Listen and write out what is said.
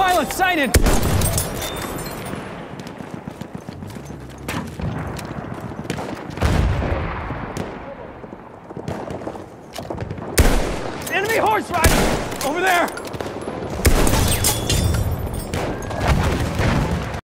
Silence, sign in! Enemy horse rider! Over there!